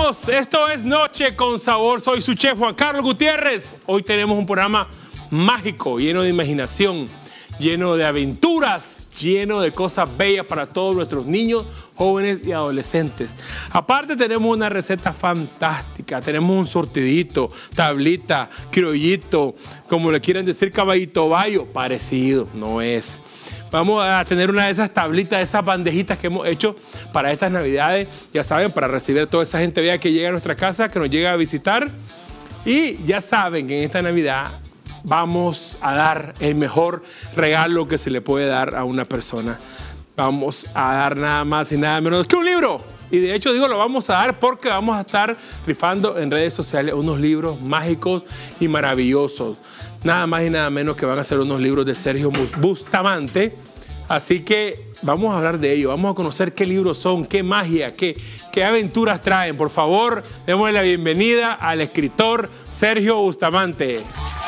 amigos, esto es Noche con Sabor. Soy su chef Juan Carlos Gutiérrez. Hoy tenemos un programa mágico, lleno de imaginación, lleno de aventuras, lleno de cosas bellas para todos nuestros niños, jóvenes y adolescentes. Aparte tenemos una receta fantástica, tenemos un surtidito, tablita, criollito, como le quieran decir, caballito bayo, parecido, no es. Vamos a tener una de esas tablitas, esas bandejitas que hemos hecho para estas Navidades, ya saben, para recibir a toda esa gente bella que llega a nuestra casa, que nos llega a visitar. Y ya saben que en esta Navidad vamos a dar el mejor regalo que se le puede dar a una persona. Vamos a dar nada más y nada menos que un libro. Y de hecho digo, lo vamos a dar porque vamos a estar rifando en redes sociales unos libros mágicos y maravillosos. Nada más y nada menos que van a ser unos libros de Sergio Bustamante. Así que vamos a hablar de ello, vamos a conocer qué libros son, qué magia, qué aventuras traen. Por favor, démosle la bienvenida al escritor Sergio Bustamante.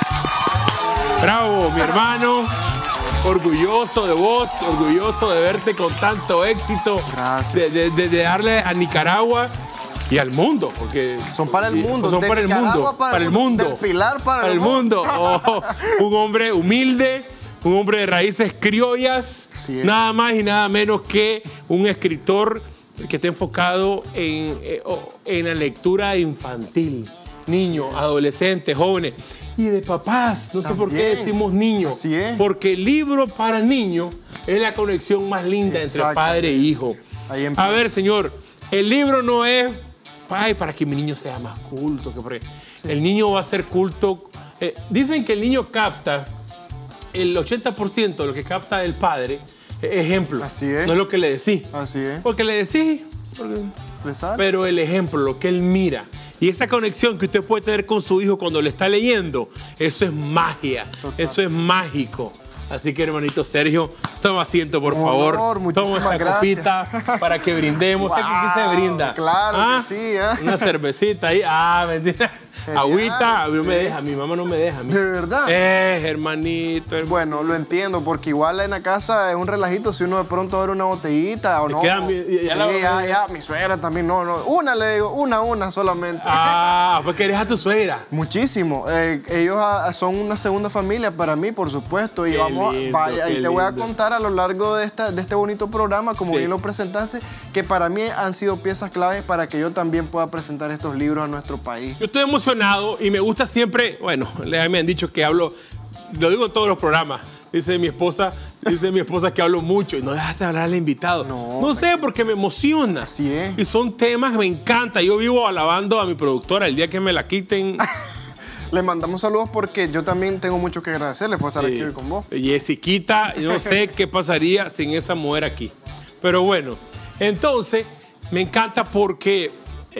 Bravo, mi hermano. Orgulloso de vos, orgulloso de verte con tanto éxito. Gracias. De darle a Nicaragua y al mundo, porque son para el mundo, son para el mundo, para el mundo, del Pilar para el mundo. Oh, un hombre humilde, un hombre de raíces criollas, nada más y nada menos que un escritor que está enfocado en la lectura infantil, niños, adolescentes, jóvenes y de papás. No sé por qué decimos niños, así es. Porque el libro para niños es la conexión más linda entre padre e hijo. A ver, señor, el libro no es para que mi niño sea más culto. El niño va a ser culto. Dicen que el niño capta el 80% de lo que capta del padre, ejemplo. Así es. No es lo que le decís. Así es. Porque le decís, pero el ejemplo, lo que él mira. Y esa conexión que usted puede tener con su hijo cuando le está leyendo, eso es magia, eso es mágico. Así que, hermanito Sergio, toma asiento, por favor. Toma esta copita para que brindemos. Wow, sé que aquí se brinda. Claro que sí. Una cervecita ahí. Mentira. Agüita, a mí no me deja, mi mamá no me deja. ¿De verdad? Hermanito. Bueno, lo entiendo, porque igual en la casa es un relajito si uno de pronto abre una botellita o no. Ya, mi suegra también, no. Una le digo, una solamente. Pues querés a tu suegra. Muchísimo. Ellos son una segunda familia para mí, por supuesto. Y te voy a contar a lo largo de este bonito programa, como bien lo presentaste, que para mí han sido piezas claves para que yo también pueda presentar estos libros a nuestro país. Yo estoy emocionado y me gusta siempre, bueno, me han dicho que hablo, lo digo en todos los programas, dice mi esposa que hablo mucho y no dejas de hablar al invitado. No sé, porque me emociona. Así es. Y son temas que me encantan. Yo vivo alabando a mi productora. El día que me la quiten... Le mandamos saludos porque yo también tengo mucho que agradecerle por estar aquí hoy con vos. Jessiquita, no sé qué pasaría sin esa mujer aquí. Pero bueno, entonces me encanta porque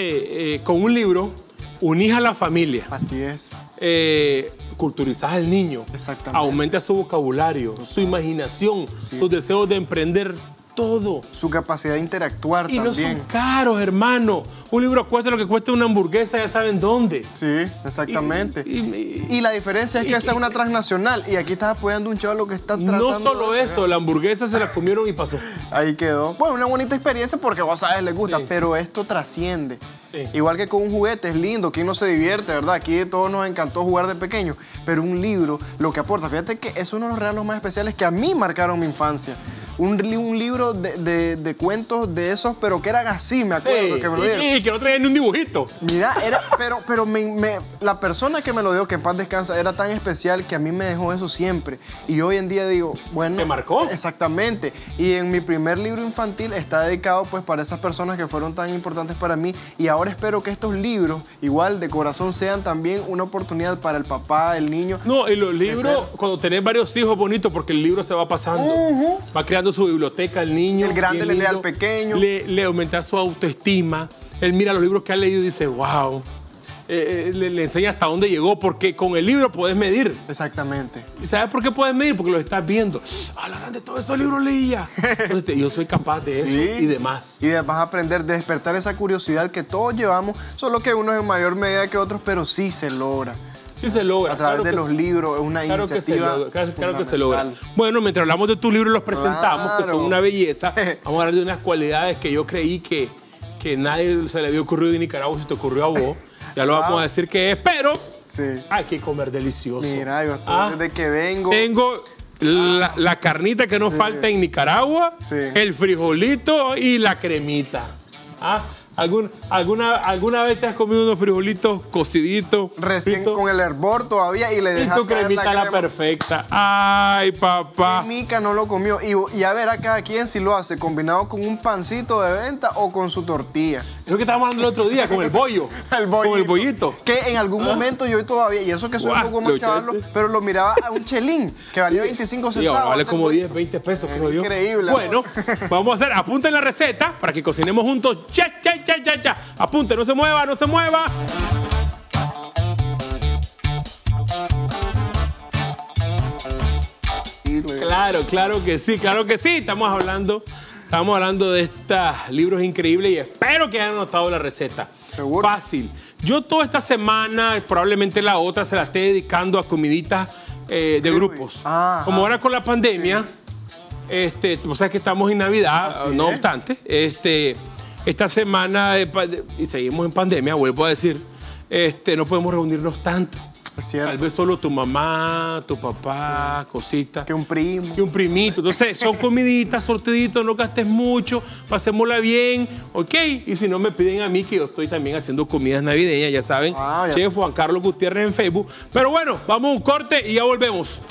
con un libro unís a la familia. Así es. Culturizás al niño. Exactamente. Aumenta su vocabulario, su imaginación, sus deseos de emprender todo. Su capacidad de interactuar también. Y no son caros, hermano. Un libro cuesta lo que cuesta una hamburguesa, ya saben dónde. Sí, exactamente. Y la diferencia es que esa es una transnacional y aquí estás apoyando a un chaval que está tratando. No solo eso, la hamburguesa se la comieron y pasó. Ahí quedó. Bueno, una bonita experiencia porque vos sabes, les gusta, pero esto trasciende. Igual que con un juguete, es lindo, que uno se divierte, ¿verdad? Aquí todos nos encantó jugar de pequeño, pero un libro lo que aporta, fíjate que es uno de los regalos más especiales que a mí marcaron mi infancia. Un libro de cuentos de esos, pero que eran así, me acuerdo que me lo dieron. Y que no traía ni un dibujito. Mira, pero la persona que me lo dio, que en paz descansa, era tan especial que a mí me dejó eso siempre. Y hoy en día digo, bueno... ¿Te marcó? Exactamente. Y en mi primer libro infantil está dedicado pues para esas personas que fueron tan importantes para mí. Y ahora espero que estos libros, igual de corazón, sean también una oportunidad para el papá, el niño. No, y los libros, cuando tenés varios hijos, bonito, porque el libro se va pasando. Va creando su biblioteca al niño. El grande le lee al pequeño. Le aumenta su autoestima. Él mira los libros que ha leído y dice, wow. Le enseña hasta dónde llegó, porque con el libro puedes medir. Exactamente. ¿Y sabes por qué puedes medir? Porque lo estás viendo. A la grande, todos esos libros leía. Entonces, yo soy capaz de eso y demás. Y vas a aprender, despertar esa curiosidad que todos llevamos, solo que unos en mayor medida que otros, pero sí se logra. Sí se logra. A través de los libros, es una iniciativa. Claro que se logra. Bueno, mientras hablamos de tu libro y los presentamos, que son una belleza, vamos a hablar de unas cualidades que yo creí que que nadie se le había ocurrido de Nicaragua, si te ocurrió a vos. Ya lo vamos a decir que es, pero hay que comer delicioso. Mira, yo estoy desde que vengo. Tengo la carnita que no falta en Nicaragua, el frijolito y la cremita. ¿Alguna vez te has comido unos frijolitos cociditos? Recién con el hervor todavía y le dejaste tu cremita la perfecta. Ay, papá. Mica no lo comió. Y a ver a cada quien si lo hace combinado con un pancito de venta o con su tortilla. Es lo que estábamos hablando el otro día, con el bollo. Con el bollito. Que en algún momento yo todavía, y eso que soy un poco más chaval, pero lo miraba a un chelín que valía 25 centavos. Ahora vale como 10, 20 pesos, creo yo. Increíble. Bueno, vamos a hacer, apunten la receta para que cocinemos juntos. Ya. Apunte, no se mueva, no se mueva. Claro que sí. Estamos hablando de estos libros increíbles y espero que hayan notado la receta. ¿Seguro? Fácil. Yo toda esta semana, probablemente la otra, se la esté dedicando a comiditas de grupos. Como ahora con la pandemia, tú sabes que estamos en Navidad, no obstante, esta semana, y seguimos en pandemia, vuelvo a decir, no podemos reunirnos tanto. Es cierto. Tal vez solo tu mamá, tu papá, cositas. Que un primo. Que un primito. Entonces, son comiditas, sortiditos, no gastes mucho, pasémosla bien, ¿ok? Y si no, me piden a mí, que yo estoy también haciendo comidas navideñas, ya saben, Chef Juan Carlos Gutiérrez en Facebook. Pero bueno, vamos a un corte y ya volvemos.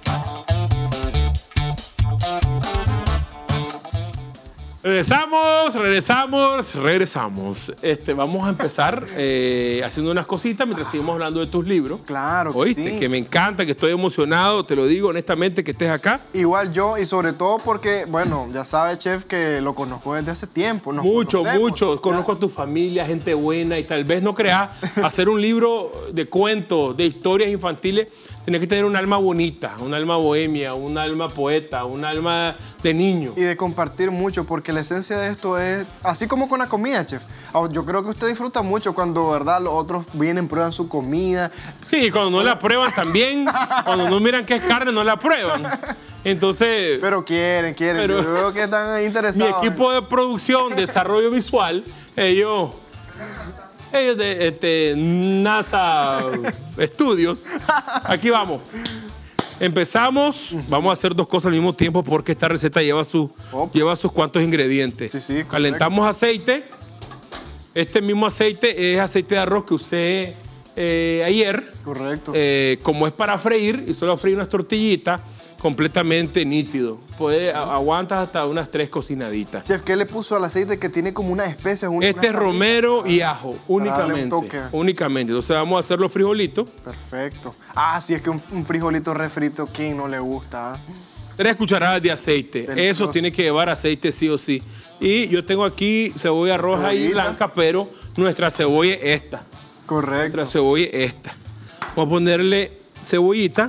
Regresamos. Vamos a empezar haciendo unas cositas mientras seguimos hablando de tus libros. Claro. ¿Oíste? Sí. Que me encanta, que estoy emocionado, te lo digo honestamente, que estés acá. Igual yo, y sobre todo porque, bueno, ya sabe, Chef, que lo conozco desde hace tiempo. Mucho. Conozco a tu familia, gente buena, y tal vez no creas, hacer un libro de cuentos, de historias infantiles, tienes que tener un alma bonita, un alma bohemia, un alma poeta, un alma de niño. Y de compartir mucho, porque la esencia de esto es, así como con la comida, Chef. Yo creo que usted disfruta mucho cuando, ¿verdad?, los otros vienen, prueban su comida. Sí, cuando no la prueban también, cuando no miran que es carne, no la prueban. Entonces... Pero quieren. Yo veo que están interesados. Mi equipo de producción, desarrollo visual, ellos de NASA Studios. Aquí vamos. Empezamos. Vamos a hacer dos cosas al mismo tiempo porque esta receta lleva sus cuantos ingredientes. Sí, calentamos aceite. Este mismo aceite es aceite de arroz que usé ayer. Correcto. Como es para freír, y solo freír unas tortillitas, completamente nítido. Aguantas hasta unas 3 cocinaditas. Chef, ¿qué le puso al aceite que tiene como unas especias? Este es romero y ajo, únicamente. Entonces vamos a hacer los frijolitos. Perfecto. Sí, es que un frijolito refrito, ¿quién no le gusta? 3 cucharadas de aceite. Delicioso. Eso tiene que llevar aceite sí o sí. Y yo tengo aquí cebolla roja y blanca, pero nuestra cebolla es esta. Correcto. Nuestra cebolla es esta. Vamos a ponerle cebollita.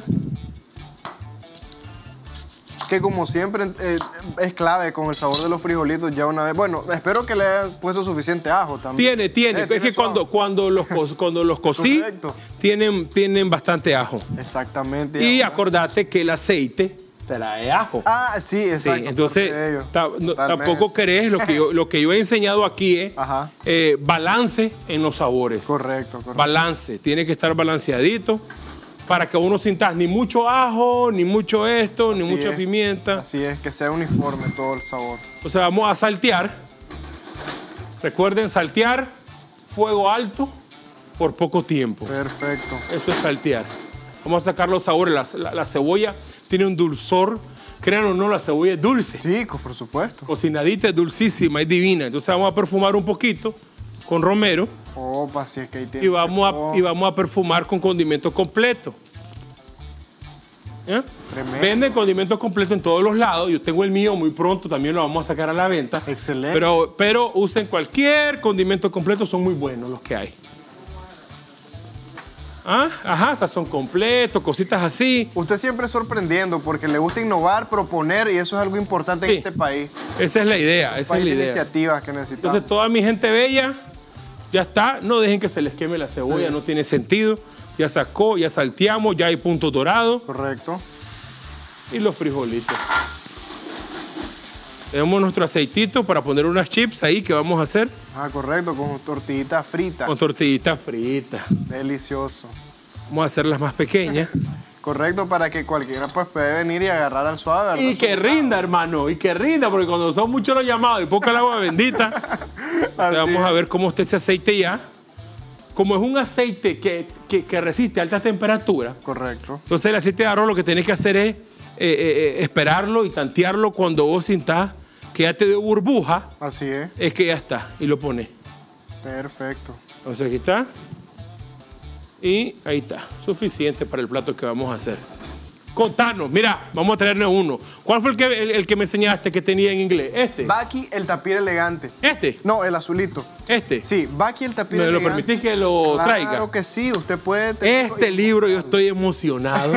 Que como siempre es clave con el sabor de los frijolitos ya una vez. Bueno, espero que le haya puesto suficiente ajo también. Tiene. Es que cuando los cocí, tienen bastante ajo. Exactamente. Y acordate que el aceite trae ajo. Sí, exacto. Sí, entonces, tampoco querés, lo que yo he enseñado aquí es balance en los sabores. Correcto. Balance, tiene que estar balanceadito. Para que uno sintas ni mucho ajo, ni mucho esto, ni mucha pimienta. Así es, que sea uniforme todo el sabor. O sea, vamos a saltear. Recuerden saltear, fuego alto, por poco tiempo. Perfecto. Eso es saltear. Vamos a sacar los sabores. La cebolla tiene un dulzor. Créanlo o no, la cebolla es dulce. Sí, por supuesto. Cocinadita, es dulcísima, es divina. Entonces vamos a perfumar un poquito con romero. Si es que ahí tiene. Y vamos a perfumar con condimentos completos. Venden condimentos completos en todos los lados. Yo tengo el mío, muy pronto también lo vamos a sacar a la venta. Excelente. Pero usen cualquier condimento completo, son muy buenos los que hay. Sazón completo, cositas así. Usted siempre sorprendiendo porque le gusta innovar, proponer, y eso es algo importante en este país. Esa es la idea. Esa es la idea. Iniciativas que necesitamos. Entonces, toda mi gente bella, ya está. No dejen que se les queme la cebolla, no tiene sentido. Ya sacó, ya salteamos, ya hay puntos dorados. Correcto. Y los frijolitos. Tenemos nuestro aceitito para poner unas chips ahí que vamos a hacer. Ah, correcto, con tortillitas fritas. Con tortillitas fritas. Delicioso. Vamos a hacerlas más pequeñas. Correcto, para que cualquiera pues puede venir y agarrar al suave, ¿verdad? Y que rinda, hermano, y que rinda, porque cuando son muchos los llamados y poca el agua bendita, vamos a ver cómo está ese aceite ya. Como es un aceite que resiste a alta temperatura. Correcto. Entonces el aceite de arroz lo que tenés que hacer es esperarlo y tantearlo cuando vos sintás que ya te dio burbuja. Así es. Es que ya está, y lo pones. Perfecto. Entonces aquí está. Y ahí está, suficiente para el plato que vamos a hacer. Contanos, mira, vamos a traernos uno. ¿Cuál fue el que me enseñaste que tenía en inglés? ¿Este? Baki, el tapir elegante. ¿Este? No, el azulito. ¿Este? Sí, Baki, el tapir ¿Me lo elegante. permitís que lo traiga? Claro que sí, usted puede... Este libro yo estoy emocionado.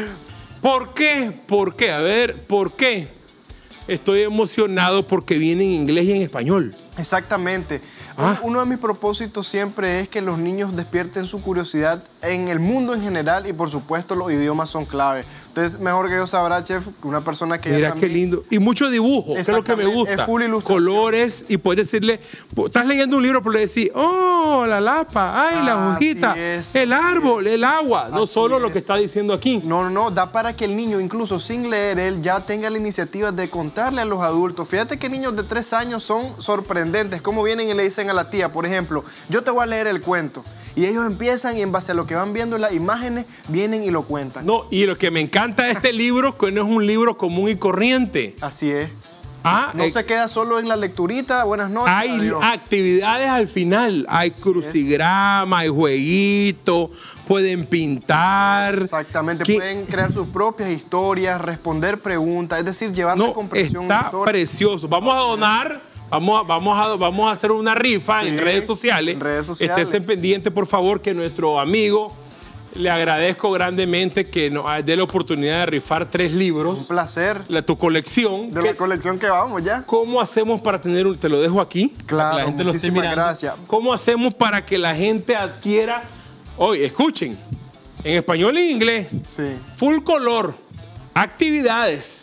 ¿Por qué? ¿Por qué? A ver, ¿por qué? Estoy emocionado porque viene en inglés y en español. Exactamente. Uno de mis propósitos siempre es que los niños despierten su curiosidad en el mundo en general y por supuesto los idiomas son clave. Entonces, mejor que yo sabrá, chef, una persona que... Mira qué lindo. Y mucho dibujo, que es lo que me gusta. Es full ilustración. Colores, y puedes decirle, estás leyendo un libro, pero le decís, oh, la lapa, ay, la hojita, el árbol, el agua. No solo lo que está diciendo aquí. No, da para que el niño, incluso sin leer, él ya tenga la iniciativa de contarle a los adultos. Fíjate que niños de 3 años son sorprendentes, como vienen y le dicen a la tía, por ejemplo, yo te voy a leer el cuento. Y ellos empiezan y en base a lo que van viendo en las imágenes, vienen y lo cuentan. No, y lo que me encanta de este libro, que no es un libro común y corriente. Así es. No se queda solo en la lecturita, buenas noches. Hay adiós. actividades al final, hay crucigrama, hay jueguitos, pueden pintar. Exactamente, pueden crear sus propias historias, responder preguntas, es decir, llevar la comprensión. Está precioso. Vamos a donar. Vamos a hacer una rifa en redes sociales. Estés pendiente, por favor, que nuestro amigo, le agradezco grandemente que nos dé la oportunidad de rifar 3 libros. Un placer. Tu colección. De la colección que vamos ya. ¿Cómo hacemos para tener te lo dejo aquí? Claro, para que la gente muchísimas gracias. ¿Cómo hacemos para que la gente adquiera? Oye, escuchen, en español y en inglés. Sí. Full color, actividades.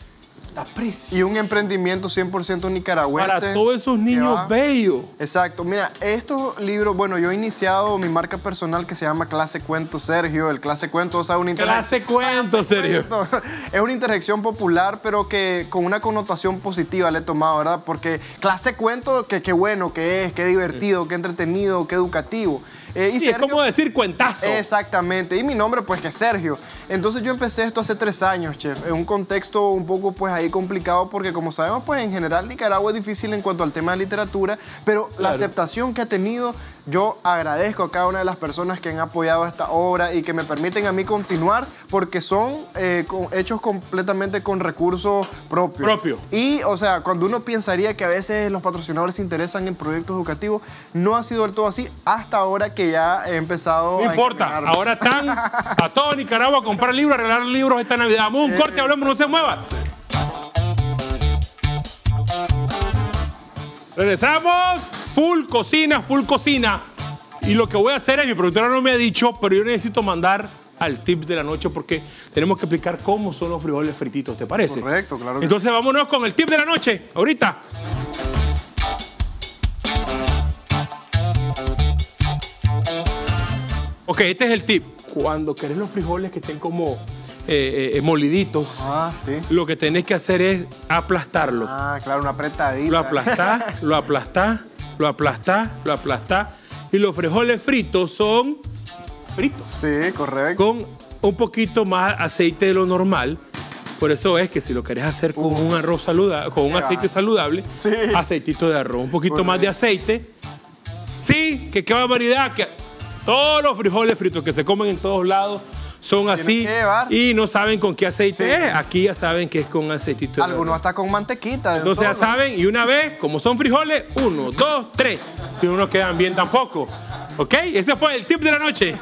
Y un emprendimiento 100% nicaragüense. Para todos esos niños bellos. Exacto. Mira, estos libros, bueno, yo he iniciado mi marca personal que se llama Clase Cuento Sergio. El Clase Cuento, o sea, una interacción. Clase Cuento Sergio. Es una interjección popular, pero que con una connotación positiva le he tomado, ¿verdad? Porque Clase Cuento, que qué bueno que es, qué divertido, qué entretenido, qué educativo. Y sí, Sergio, es como decir cuentazo. Exactamente. Y mi nombre, pues, que es Sergio. Entonces yo empecé esto hace 3 años, chef. En un contexto un poco, pues, ahí complicado porque, como sabemos, pues, en general Nicaragua es difícil en cuanto al tema de literatura, pero la aceptación que ha tenido, yo agradezco a cada una de las personas que han apoyado esta obra y que me permiten a mí continuar porque son hechos completamente con recursos propios. Y, o sea, cuando uno pensaría que a veces los patrocinadores se interesan en proyectos educativos, no ha sido del todo así hasta ahora que ya he empezado. No importa, ahora están a todo Nicaragua a comprar libros, a regalar libros esta Navidad. Vamos a un corte, hablemos, no se mueva. Regresamos, full cocina. Y lo que voy a hacer es, mi productora no me ha dicho, pero yo necesito mandar al tip de la noche porque tenemos que explicar cómo son los frijoles frititos, ¿te parece? Correcto, claro que Entonces vámonos con el tip de la noche, ahorita. Ok, este es el tip. Cuando querés los frijoles que estén como moliditos, lo que tenés que hacer es aplastarlo. Ah, claro, una apretadita. Lo aplastás. Y los frijoles fritos son fritos. Sí, correcto. Con un poquito más aceite de lo normal. Por eso es que si lo querés hacer con un arroz saludable, con un aceite saludable, aceitito de arroz, un poquito más de aceite. Sí, que qué barbaridad, que todos los frijoles fritos que se comen en todos lados son así y no saben con qué aceite es. Aquí ya saben que es con aceitito de arroz. Algunos hasta con mantequita. Entonces ya saben, y una vez, como son frijoles, 1, 2, 3. Si no nos quedan bien tampoco. ¿Ok? Ese fue el tip de la noche.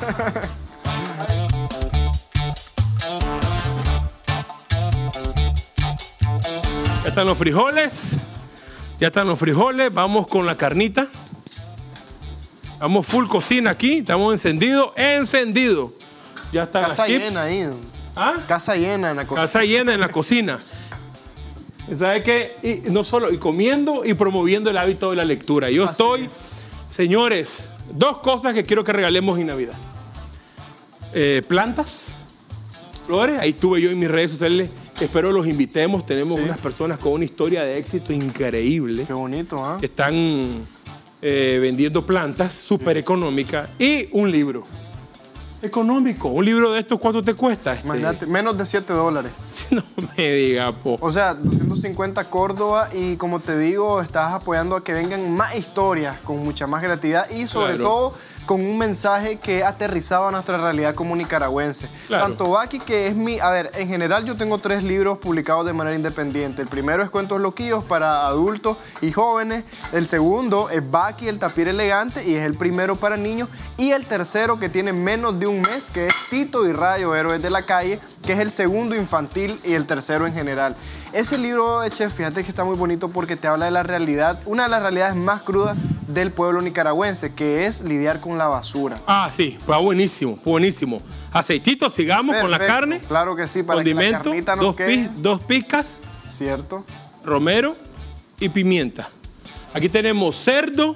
Ya están los frijoles. Vamos con la carnita. Vamos full cocina aquí. Estamos encendido. Ya están las chips. Casa llena ahí. ¿Ah? Casa llena en la cocina. Casa llena en la cocina. ¿Sabe qué? Y no solo, y comiendo y promoviendo el hábito de la lectura. Yo estoy, señores, 2 cosas que quiero que regalemos en Navidad. Plantas, flores, ahí tuve yo en mis redes sociales. Espero los invitemos. Tenemos unas personas con una historia de éxito increíble. Qué bonito, ¿ah? Están vendiendo plantas súper económicas y un libro. Económico. Un libro de estos, ¿cuánto te cuesta? Imagínate, menos de $7. No me diga, po. O sea, 250 Córdoba y como te digo, estás apoyando a que vengan más historias con mucha más creatividad y sobre todo con un mensaje que aterrizaba a nuestra realidad como nicaragüense. Tanto Baki, que es mi... A ver, en general yo tengo 3 libros publicados de manera independiente. El primero es Cuentos Loquillos para adultos y jóvenes. El segundo es Baki, el tapir elegante, y es el primero para niños. Y el tercero, que tiene menos de un mes, que es Tito y Rayo, Héroes de la Calle, que es el segundo infantil y el tercero en general. Ese libro, chef, fíjate que está muy bonito porque te habla de la realidad, una de las realidades más crudas del pueblo nicaragüense, que es lidiar con la basura. Ah, sí, pues buenísimo, buenísimo. Aceitito, sigamos con la carne. Claro que sí, para condimento, que la carnita no quede. 2 picas. Cierto. Romero y pimienta. Aquí tenemos cerdo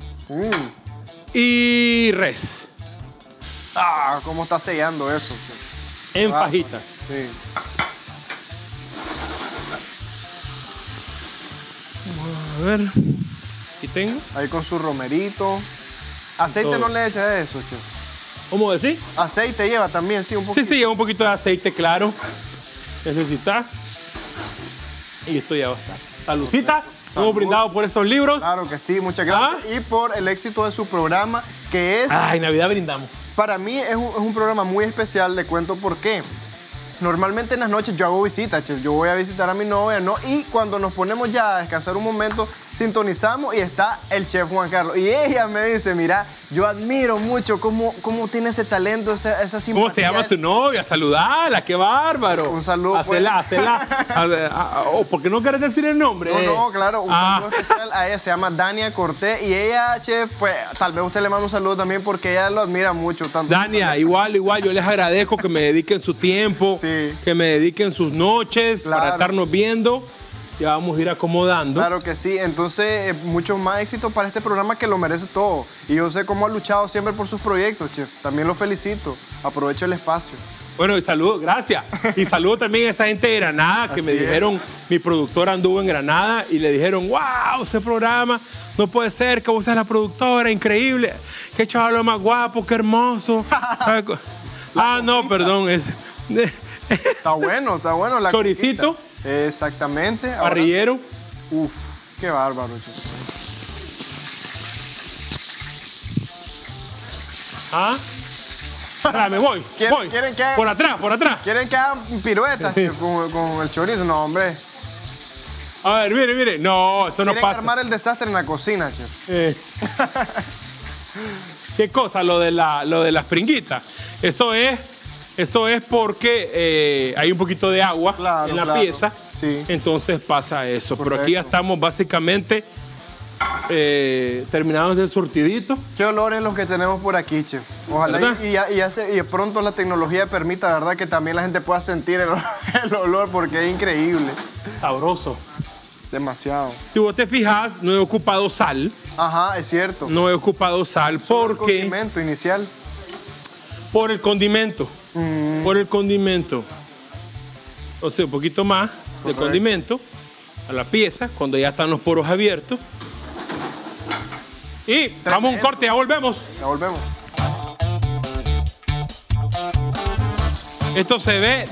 y res. Ah, cómo está sellando eso. En fajitas. Sí. A ver, aquí tengo. Ahí con su romerito. Aceite todo. No le echa de eso, chef. ¿Cómo decir? Aceite lleva también, sí, un poquito. Sí, lleva un poquito de aceite, claro. Necesita. Y esto ya va a estar. Saludcita. Hemos brindado por esos libros. Claro que sí, muchas gracias. Y por el éxito de su programa, que es... Ay, Navidad brindamos. Para mí es un programa muy especial, le cuento por qué. Normalmente en las noches yo hago visitas, chef. Yo voy a visitar a mi novia, ¿no? Y cuando nos ponemos ya a descansar un momento, sintonizamos y está el chef Juan Carlos. Y ella me dice, mira, yo admiro mucho cómo tiene ese talento, esa simpatía. ¿Cómo se llama tu novia? Saludala, qué bárbaro. Un saludo. Hacela. ¿Por qué no quieres decir el nombre? No, claro. Un saludo especial a ella, se llama Dania Cortés. Y ella, chef, pues tal vez usted le manda un saludo también porque ella lo admira mucho. Dania, igual, yo les agradezco que me dediquen su tiempo, que me dediquen sus noches para estarnos viendo. Ya vamos a ir acomodando. Claro que sí. Entonces, mucho más éxito para este programa que lo merece todo. Y yo sé cómo ha luchado siempre por sus proyectos, chef. También lo felicito. Aprovecho el espacio. Bueno, y saludo, gracias. Y saludo también a esa gente de Granada que me dijeron, mi productora anduvo en Granada y le dijeron, wow, ese programa no puede ser que vos seas la productora, increíble. Qué chaval más guapo, qué hermoso. No, perdón. Está bueno la choricito. Coquita. Exactamente. Parrillero. Uf, qué bárbaro. Me voy. ¿Quieren que haga, por atrás. ¿Quieren que hagan piruetas con el chorizo? No, hombre. A ver, mire. No, eso no pasa. Quieren armar el desastre en la cocina, chef. ¿Qué cosa? Lo de las pringuitas. Eso es porque hay un poquito de agua en la pieza, entonces pasa eso. Correcto. Pero aquí ya estamos básicamente terminados del surtidito. Qué olores los que tenemos por aquí, chef. Ojalá y pronto la tecnología permita, ¿verdad?, que también la gente pueda sentir el olor porque es increíble. Sabroso. Demasiado. Si vos te fijas, no he ocupado sal. Ajá, es cierto. No he ocupado sal porque... el condimento inicial. Por el condimento. Por el condimento. O sea, un poquito más de condimento a la pieza cuando ya están los poros abiertos. Y vamos a un corte, ya volvemos. Ya volvemos. Esto se ve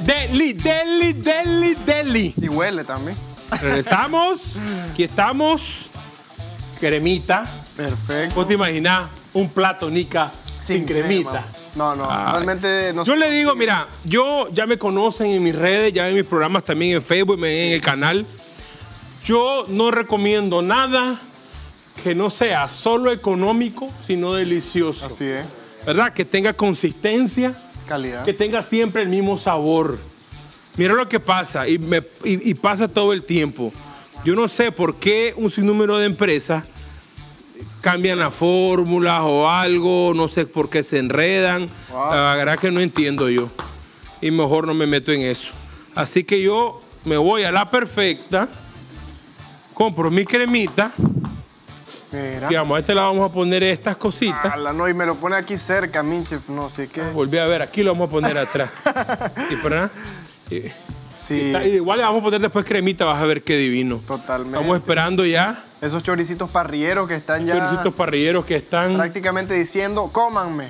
deli. Y huele también. Regresamos. Aquí estamos. Cremita. Perfecto. ¿Vos te imaginás un plato nica sin cremita? No, realmente no. Yo le digo, mira, ya me conocen en mis redes, ya en mis programas también en Facebook, en el canal. Yo no recomiendo nada que no sea solo económico, sino delicioso. Así es. ¿Verdad? Que tenga consistencia. Calidad. Que tenga siempre el mismo sabor. Mira lo que pasa, y pasa todo el tiempo. Yo no sé por qué un sinnúmero de empresas cambian las fórmulas o algo, no sé por qué se enredan. Wow. La verdad que no entiendo yo. Y mejor no me meto en eso. Así que yo me voy a la perfecta compro mi cremita. Mira. Y vamos, a este le vamos a poner estas cositas. No, y me lo pone aquí cerca, mi chef, no sé qué. Volví a ver, aquí lo vamos a poner atrás. Sí. Igual le vamos a poner después cremita, vas a ver qué divino. Totalmente. Estamos esperando ya. Esos choricitos parrilleros que están ya... Choricitos parrilleros que están... prácticamente diciendo, cómanme.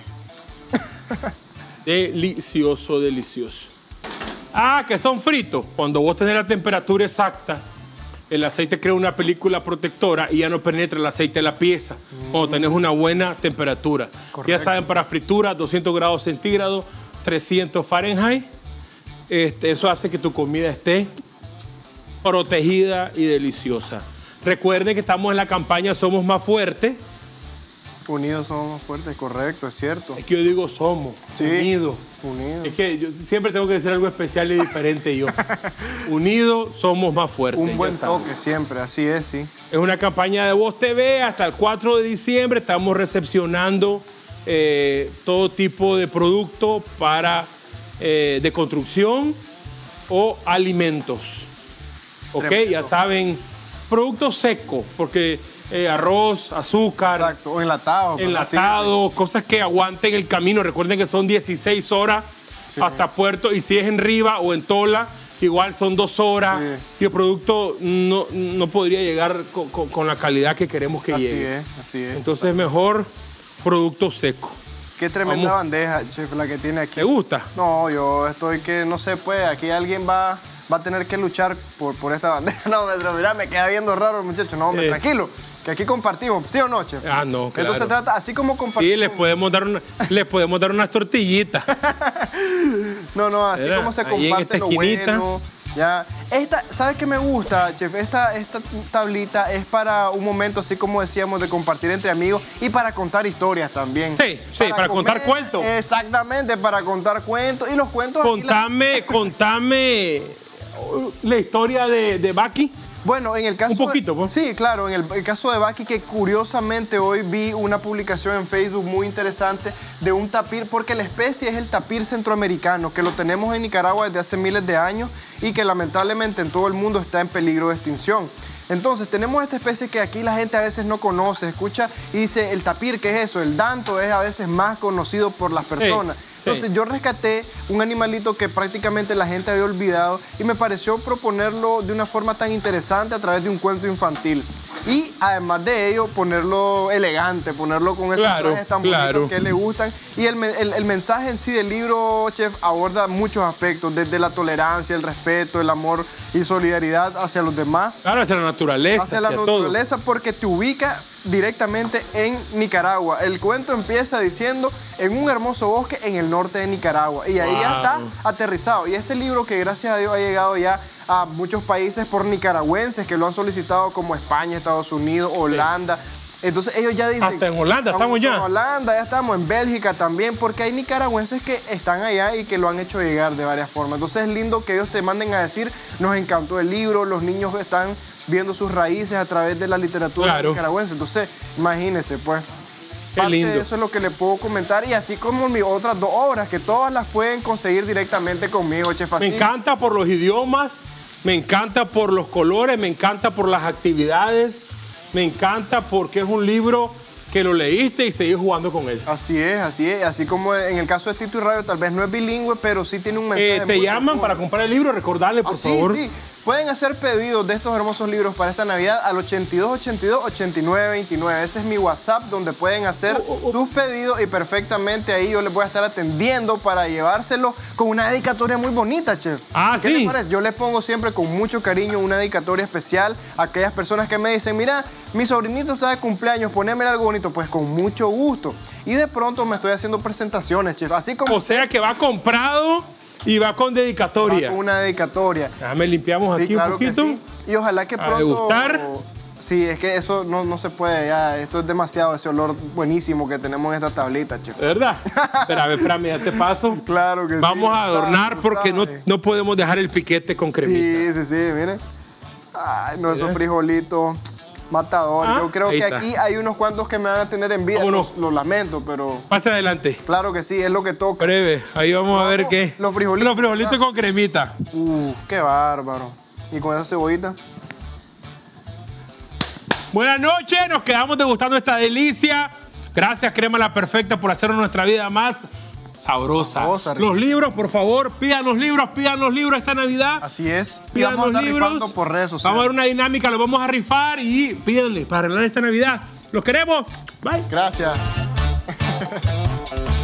Delicioso, delicioso. Ah, que son fritos. Cuando vos tenés la temperatura exacta, el aceite crea una película protectora y ya no penetra el aceite en la pieza. Cuando tenés una buena temperatura. Correcto. Ya saben, para fritura, 200 grados centígrados, 300 Fahrenheit. Eso hace que tu comida esté protegida y deliciosa. Recuerden que estamos en la campaña Somos Más Fuertes. Unidos somos más fuertes, correcto, es cierto. Es que yo digo somos, Sí, unidos. unidos. Es que yo siempre tengo que decir algo especial y diferente yo. Unidos somos más fuertes. Un buen ya saben. toque siempre, así es, sí. Es una campaña de Voz TV hasta el 4 de diciembre. Estamos recepcionando todo tipo de producto para de construcción o alimentos. ¿Ok? Tremendo. Ya saben, productos secos, porque arroz, azúcar. Exacto, o enlatado. Enlatado, cosas que aguanten el camino. Recuerden que son 16 horas hasta Puerto. Y si es en Riva o en Tola, igual son 2 horas. Sí. Y el producto no podría llegar con la calidad que queremos que llegue. Así es. Entonces, mejor producto seco. Qué tremenda Vamos. bandeja, chef, la que tiene aquí. ¿Te gusta? No, yo estoy que no sé, pues aquí alguien va a tener que luchar por esta bandeja. No, mira, me queda viendo raro el muchacho. No, hombre, tranquilo, que aquí compartimos, ¿sí o no, chef? Ah, no, claro. Entonces se trata, así como compartimos. Sí, les podemos dar unas tortillitas. No, así Mira, como se ahí en comparte esta lo esquinita. bueno. Ya. ¿Sabes qué me gusta, chef? Esta tablita es para un momento, así como decíamos, de compartir entre amigos y para contar historias también. Sí, para contar cuentos. Exactamente, para contar cuentos. Y los cuentos... Contame la historia de Baki. Bueno, en el caso... Un poquito, pues. Sí, claro, en el caso de Baki, que curiosamente hoy vi una publicación en Facebook muy interesante de un tapir, porque la especie es el tapir centroamericano, que lo tenemos en Nicaragua desde hace miles de años y que lamentablemente en todo el mundo está en peligro de extinción. Entonces, tenemos esta especie que aquí la gente a veces no conoce, escucha y dice, el tapir, ¿qué es eso? El danto es a veces más conocido por las personas. Sí. Entonces, yo rescaté un animalito que prácticamente la gente había olvidado y me pareció proponerlo de una forma tan interesante a través de un cuento infantil. Y además de ello, ponerlo elegante, ponerlo con esos trajes tan bonitos que le gustan. Y el mensaje en sí del libro, chef, aborda muchos aspectos, desde la tolerancia, el respeto, el amor y solidaridad hacia los demás. Claro, hacia la naturaleza. Hacia la naturaleza, porque te ubica directamente en Nicaragua. El cuento empieza diciendo en un hermoso bosque en el norte de Nicaragua. Y ahí ya está aterrizado. Y este libro, que gracias a Dios ha llegado ya a muchos países por nicaragüenses que lo han solicitado, como España, Estados Unidos, Holanda. Entonces ellos ya dicen... Hasta en Holanda estamos ya. En Holanda, ya estamos, en Bélgica también, porque hay nicaragüenses que están allá y que lo han hecho llegar de varias formas. Entonces es lindo que ellos te manden a decir, nos encantó el libro, los niños están viendo sus raíces a través de la literatura nicaragüense. Entonces, imagínense, pues. Qué lindo. De eso es lo que le puedo comentar, y así como mis otras 2 obras, que todas las pueden conseguir directamente conmigo, chef. Me encanta por los idiomas, me encanta por los colores, me encanta por las actividades, me encanta porque es un libro que lo leíste y seguís jugando con él. Así es, así es. Así como en el caso de Tito y Radio, tal vez no es bilingüe, pero sí tiene un mensaje. Te llaman para comprar el libro, recordarle, por favor. Sí. Pueden hacer pedidos de estos hermosos libros para esta Navidad al 8282-8929. Ese es mi WhatsApp, donde pueden hacer sus pedidos y perfectamente ahí yo les voy a estar atendiendo para llevárselo con una dedicatoria muy bonita, chef. ¿Qué les parece? Yo les pongo siempre con mucho cariño una dedicatoria especial a aquellas personas que me dicen, mira, mi sobrinito está de cumpleaños, ponémele algo bonito. Pues con mucho gusto. Y de pronto me estoy haciendo presentaciones, chef. Así como... O sea que va comprado y va con dedicatoria. Va con una dedicatoria. Déjame limpiamos aquí un poquito. Sí. Y ojalá que pronto... degustar. Sí, es que eso no se puede ya. Esto es demasiado, ese olor buenísimo que tenemos en esta tablita, chef. ¿Verdad? Espérame, ya te paso. Claro que sí. Vamos a adornar porque no podemos dejar el piquete con cremita. Sí, miren. Ay, no, esos frijolitos... Matador. Yo creo que aquí hay unos cuantos que me van a tener en vida. Los lamento, pero... Pase adelante. Claro que sí, es lo que toca. Breve. Ahí vamos a ver qué. Los frijolitos. Los frijolitos con cremita. Qué bárbaro. Y con esa cebollita. Buenas noches, nos quedamos degustando esta delicia. Gracias, Crema La Perfecta, por hacernos nuestra vida más sabrosa. Los libros, por favor, pidan los libros esta Navidad. Así es. Pidan los libros rifando por redes sociales. Vamos a ver una dinámica, los vamos a rifar y pídanle para arreglar esta Navidad. Los queremos. Bye. Gracias.